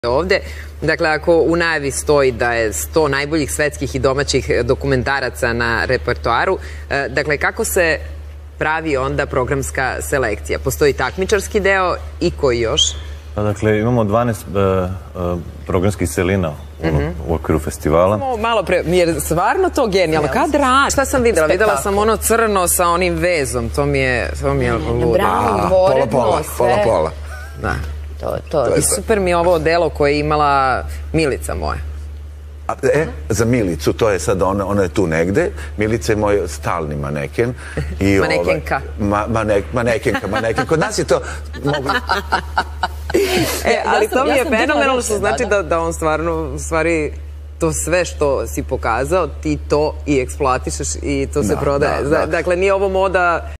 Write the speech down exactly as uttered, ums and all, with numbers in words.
ovde. Dakle, ako u najavi stoji da je sto najboljih svetskih i domaćih dokumentaraca na repertoaru, dakle, kako se pravi onda programska selekcija? Postoji takmičarski deo i koji još? Dakle, imamo dvanaest programskih celina u okviru festivala. Malo pre, jer stvarno to genijalno. Kad radi? Šta sam videla? Videla sam ono crno sa onim vezom. To mi je ludo. Bravo, dvoredno, sve. Pola, pola. Da. I super mi je ovo delo koje je imala Milica moja. E, za Milicu, to je sad, ona je tu negde. Milica je moj stalni maneken. Manekenka. Manekenka, manekenka. Kod nas je to... E, ali to mi je fenomenalno, što znači da on stvarno, u stvari, to sve što si pokazao, ti to i eksploatišeš i to se prodaje. Dakle, nije ovo moda...